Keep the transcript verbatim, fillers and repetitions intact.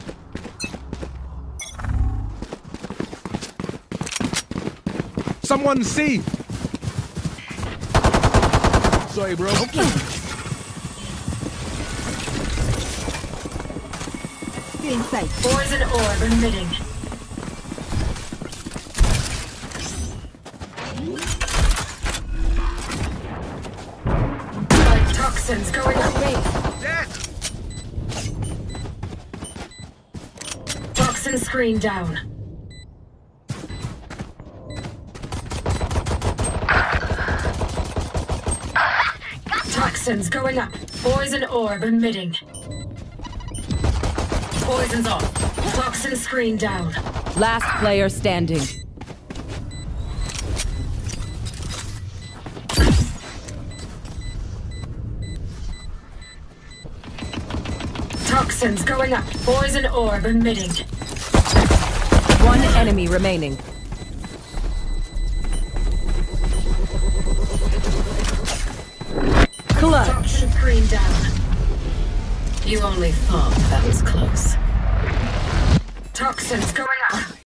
Someone see! Sorry, bro. Okay. In sight. Poison orb emitting. Blood toxins going away. Dead! Toxin screen down. Toxins going up. Poison orb emitting. Poison's off. Toxin screen down. Last player standing. Toxins going up. Poison orb emitting. One enemy remaining. Clutch. Toxin screen down. You only thought that was close. Toxins going up.